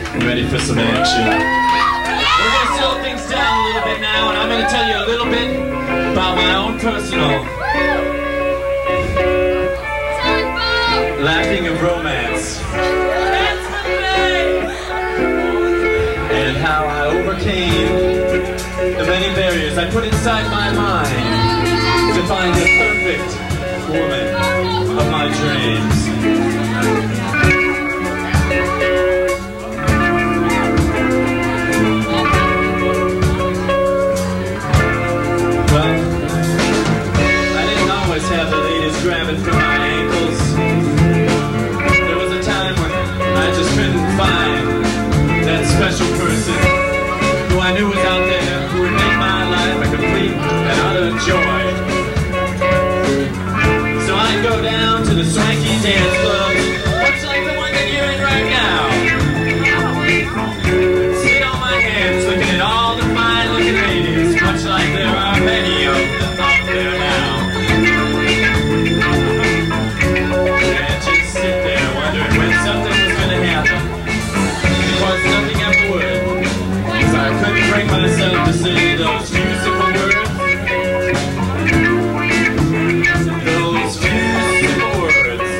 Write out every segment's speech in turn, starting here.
Ready for some action? We're going to slow things down a little bit now, and I'm going to tell you a little bit about my own personal lacking of romance, and how I overcame the many barriers I put inside my mind to find the perfect woman of my dreams. Have the ladies grabbing for my ankles. There was a time when I just couldn't find that special person who I knew was out there, who would make my life a complete and utter joy. So I'd go down to the swanky dance clubs, much like the one that you're in right now, sit on my hands looking at all the fine looking ladies, much like there are many of them out there now. Something was going to happen. Because nothing ever would. Because I couldn't bring myself to say those few simple words. Those few simple words.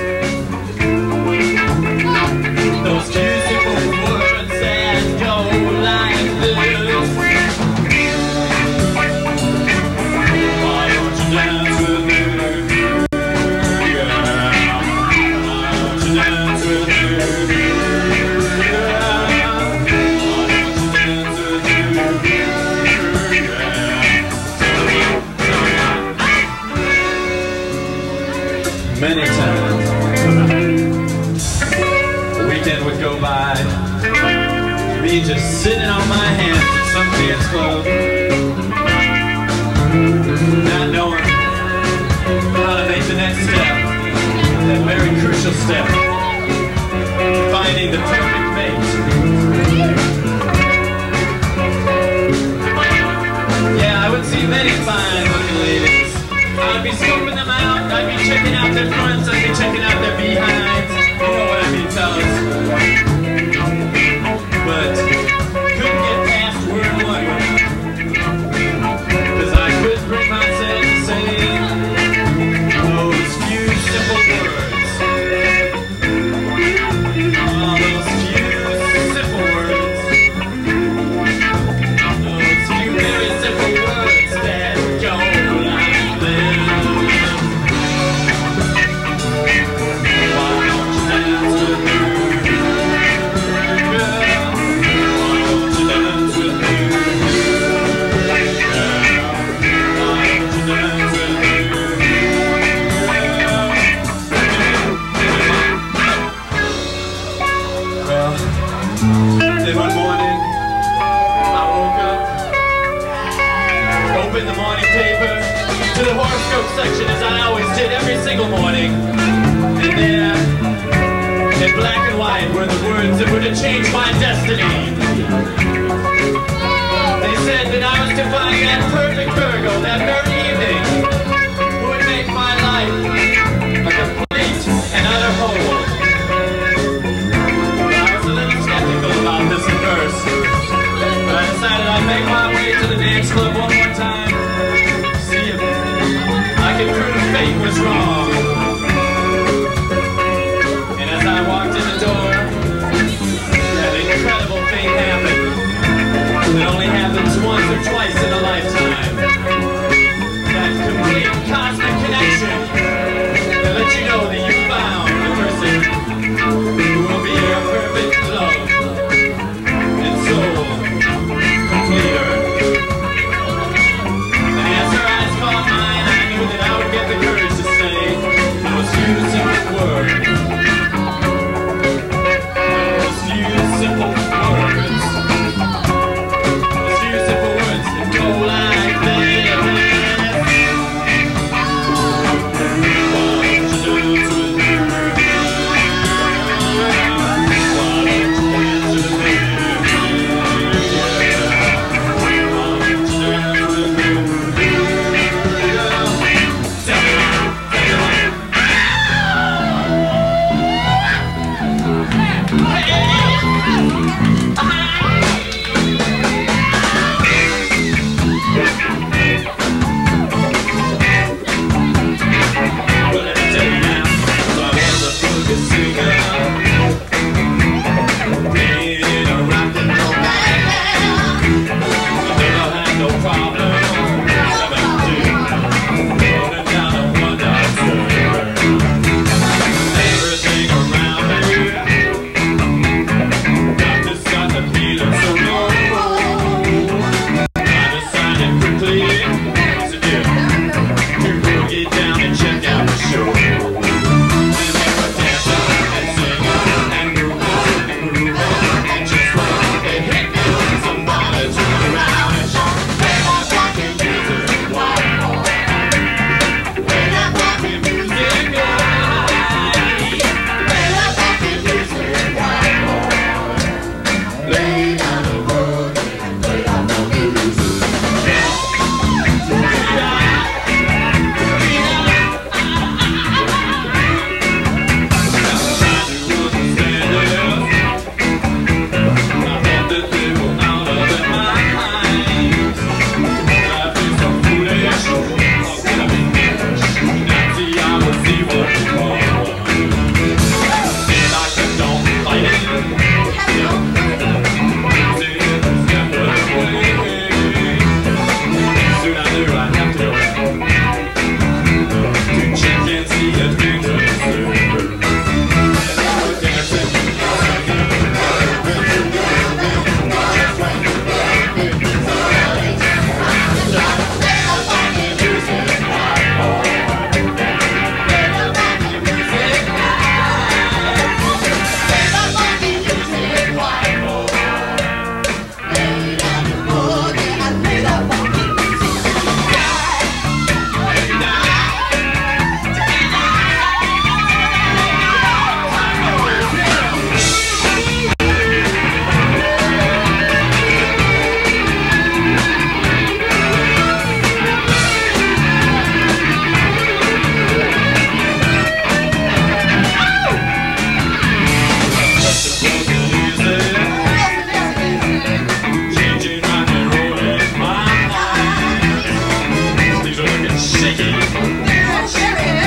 Those few simple words that go like this. Why don't you dance with me? Many times, a weekend would go by, me just sitting on my hands at some dance club, not knowing how to make the next step, that very crucial step, finding the perfect mate. Yeah, I would see many fine-looking ladies. I'd be scoping them out, I'd be checking out their fronts, I'd be checking out their behinds. You know what I mean, fellas. But couldn't get past word one. Cause I couldn't bring myself to say those few simple words. Oh, those few simple words. Those few very simple words that go like this. Why don't you dance with me, girl? Why don't you dance with me, girl? Why don't you dance with me, girl? Well, then one morning, I woke up, opened the morning paper to the horoscope section as I always did every single morning, and there, in black and white, were the words that were to change my destiny. They said that I was to find that perfect Virgo that very evening, who would make my life a complete and utter whole. Well, I was a little skeptical about this at first, but I decided I'd make my way to the dance club one more time, see if I could prove fate was wrong. And as I walked in the door, an incredible thing happened. It only happens once or twice in a lifetime. That complete cosmic connection that lets you know that you found the person who will be your perfect love and soul completer. And as her eyes caught mine, I knew that I would get the courage to say those few simple words. Those few simple words. Those few simple words that go like this. cherry.